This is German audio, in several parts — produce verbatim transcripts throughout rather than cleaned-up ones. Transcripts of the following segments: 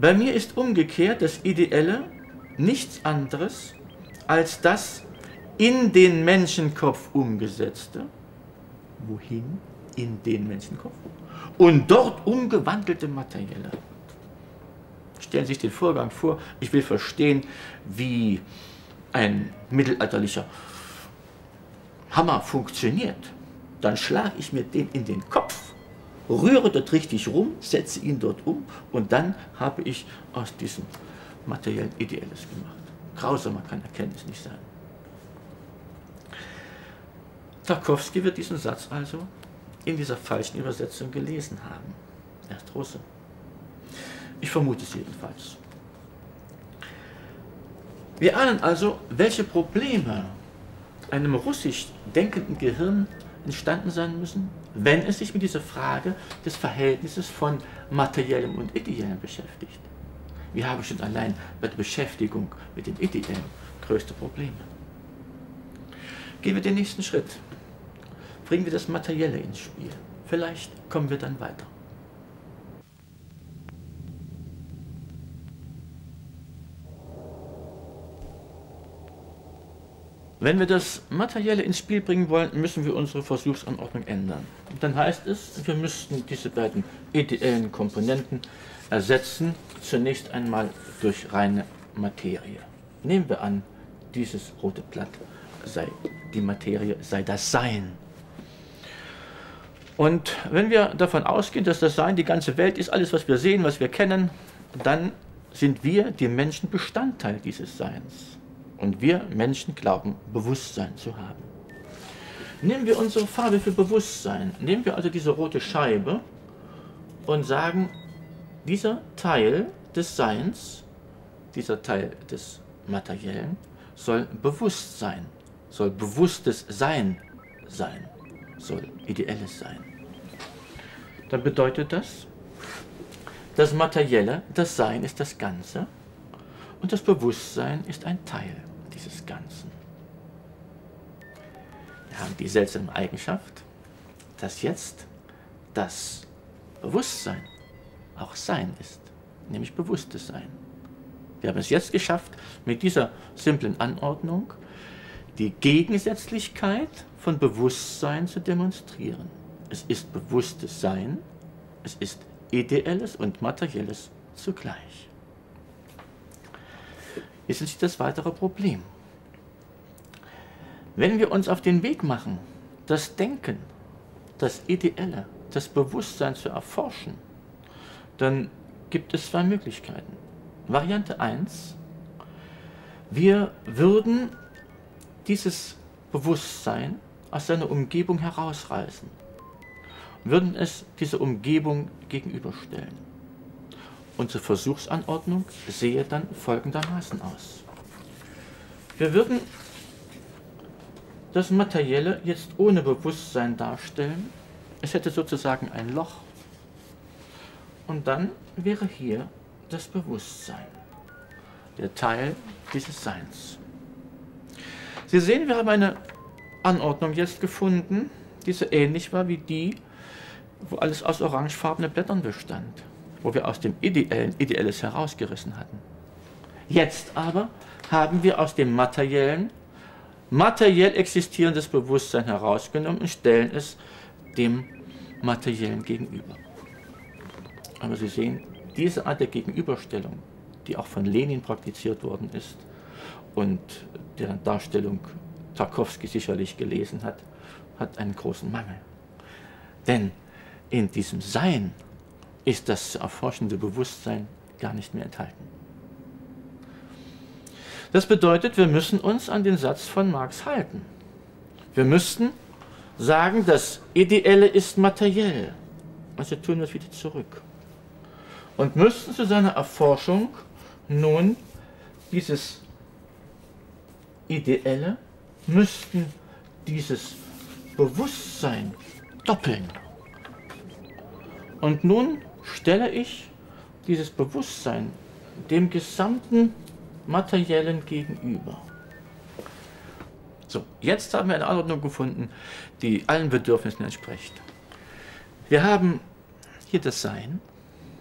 Bei mir ist umgekehrt das Ideelle nichts anderes als das in den Menschenkopf umgesetzte, wohin? In den Menschenkopf, und dort umgewandelte Materielle. Stellen Sie sich den Vorgang vor, ich will verstehen, wie ein mittelalterlicher Hammer funktioniert. Dann schlage ich mir den in den Kopf, rühre dort richtig rum, setze ihn dort um und dann habe ich aus diesem Material Ideelles gemacht. Grausamer kann Erkenntnis nicht sein. Tarkowski wird diesen Satz also in dieser falschen Übersetzung gelesen haben. Er ist Russe. Ich vermute es jedenfalls. Wir ahnen also, welche Probleme einem russisch denkenden Gehirn entstanden sein müssen, wenn es sich mit dieser Frage des Verhältnisses von Materiellem und Ideellem beschäftigt. Wir haben schon allein bei der Beschäftigung mit dem Ideellen größte Probleme. Gehen wir den nächsten Schritt. Bringen wir das Materielle ins Spiel. Vielleicht kommen wir dann weiter. Wenn wir das Materielle ins Spiel bringen wollen, müssen wir unsere Versuchsanordnung ändern. Und dann heißt es, wir müssten diese beiden ideellen Komponenten ersetzen, zunächst einmal durch reine Materie. Nehmen wir an, dieses rote Blatt sei die Materie, sei das Sein. Und wenn wir davon ausgehen, dass das Sein die ganze Welt ist, alles, was wir sehen, was wir kennen, dann sind wir, die Menschen, Bestandteil dieses Seins. Und wir Menschen glauben, Bewusstsein zu haben. Nehmen wir unsere Farbe für Bewusstsein, nehmen wir also diese rote Scheibe und sagen, dieser Teil des Seins, dieser Teil des Materiellen, soll Bewusstsein, soll bewusstes Sein sein, soll Ideelles sein. Dann bedeutet das, das Materielle, das Sein ist das Ganze und das Bewusstsein ist ein Teil dieses Ganzen. Wir haben die seltsame Eigenschaft, dass jetzt das Bewusstsein auch Sein ist, nämlich bewusstes Sein. Wir haben es jetzt geschafft, mit dieser simplen Anordnung die Gegensätzlichkeit von Bewusstsein zu demonstrieren. Es ist bewusstes Sein, es ist Ideelles und Materielles zugleich. Jetzt ist das weitere Problem. Wenn wir uns auf den Weg machen, das Denken, das Ideelle, das Bewusstsein zu erforschen, dann gibt es zwei Möglichkeiten. Variante eins, wir würden dieses Bewusstsein aus seiner Umgebung herausreißen, würden es dieser Umgebung gegenüberstellen. Unsere Versuchsanordnung sehe dann folgendermaßen aus. Wir würden das Materielle jetzt ohne Bewusstsein darstellen. Es hätte sozusagen ein Loch. Und dann wäre hier das Bewusstsein, der Teil dieses Seins. Sie sehen, wir haben eine Anordnung jetzt gefunden, die so ähnlich war wie die, wo alles aus orangefarbenen Blättern bestand, wo wir aus dem Ideellen Ideelles herausgerissen hatten. Jetzt aber haben wir aus dem Materiellen materiell existierendes Bewusstsein herausgenommen und stellen es dem Materiellen gegenüber. Aber Sie sehen, diese Art der Gegenüberstellung, die auch von Lenin praktiziert worden ist und deren Darstellung Tarkowski sicherlich gelesen hat, hat einen großen Mangel. Denn in diesem Sein ist das erforschende Bewusstsein gar nicht mehr enthalten. Das bedeutet, wir müssen uns an den Satz von Marx halten. Wir müssten sagen, das Ideelle ist materiell. Also tun wir es wieder zurück. Und müssten zu seiner Erforschung nun dieses Ideelle, müssten dieses Bewusstsein doppeln. Und nun stelle ich dieses Bewusstsein dem gesamten Materiellen gegenüber. So, jetzt haben wir eine Anordnung gefunden, die allen Bedürfnissen entspricht. Wir haben hier das Sein.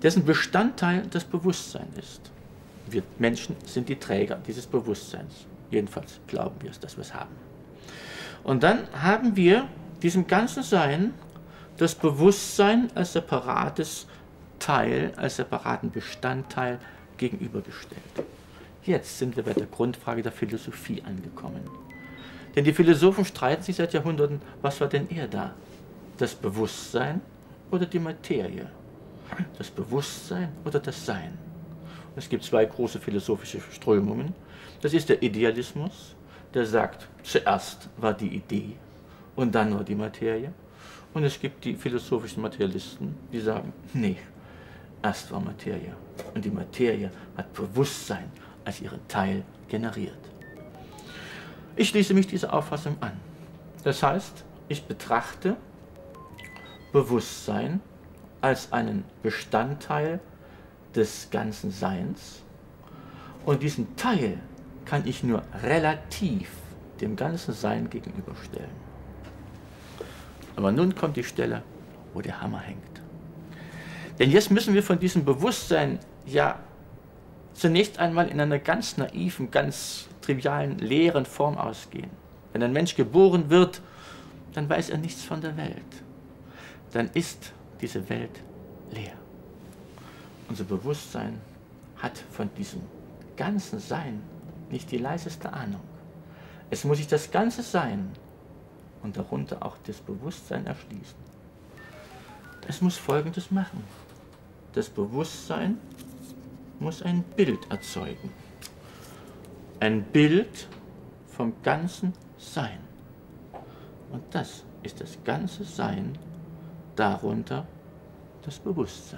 dessen Bestandteil das Bewusstsein ist. Wir Menschen sind die Träger dieses Bewusstseins. Jedenfalls glauben wir es, dass wir es haben. Und dann haben wir diesem ganzen Sein das Bewusstsein als separates Teil, als separaten Bestandteil gegenübergestellt. Jetzt sind wir bei der Grundfrage der Philosophie angekommen. Denn die Philosophen streiten sich seit Jahrhunderten, was war denn eher da? Das Bewusstsein oder die Materie? Das Bewusstsein oder das Sein? Und es gibt zwei große philosophische Strömungen. Das ist der Idealismus, der sagt, zuerst war die Idee und dann war die Materie. Und es gibt die philosophischen Materialisten, die sagen, nee, erst war Materie. Und die Materie hat Bewusstsein als ihren Teil generiert. Ich schließe mich dieser Auffassung an. Das heißt, ich betrachte Bewusstsein als einen Bestandteil des ganzen Seins. Und diesen Teil kann ich nur relativ dem ganzen Sein gegenüberstellen. Aber nun kommt die Stelle, wo der Hammer hängt. Denn jetzt müssen wir von diesem Bewusstsein ja zunächst einmal in einer ganz naiven, ganz trivialen, leeren Form ausgehen. Wenn ein Mensch geboren wird, dann weiß er nichts von der Welt. Dann ist diese Welt leer. Unser Bewusstsein hat von diesem ganzen Sein nicht die leiseste Ahnung. Es muss sich das ganze Sein und darunter auch das Bewusstsein erschließen. Es muss Folgendes machen. Das Bewusstsein muss ein Bild erzeugen. Ein Bild vom ganzen Sein. Und das ist das ganze Sein, darunter das Bewusstsein.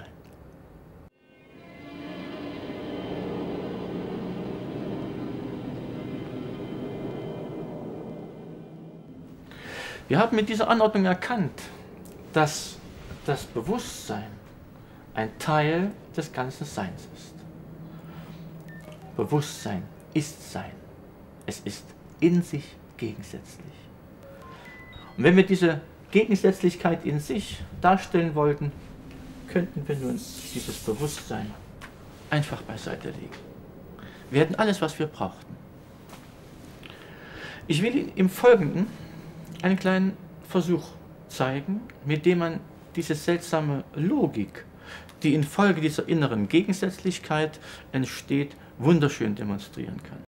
Wir haben mit dieser Anordnung erkannt, dass das Bewusstsein ein Teil des ganzen Seins ist. Bewusstsein ist Sein. Es ist in sich gegensätzlich. Und wenn wir diese Gegensätzlichkeit in sich darstellen wollten, könnten wir nun dieses Bewusstsein einfach beiseite legen. Wir hätten alles, was wir brauchten. Ich will Ihnen im Folgenden einen kleinen Versuch zeigen, mit dem man diese seltsame Logik, die infolge dieser inneren Gegensätzlichkeit entsteht, wunderschön demonstrieren kann.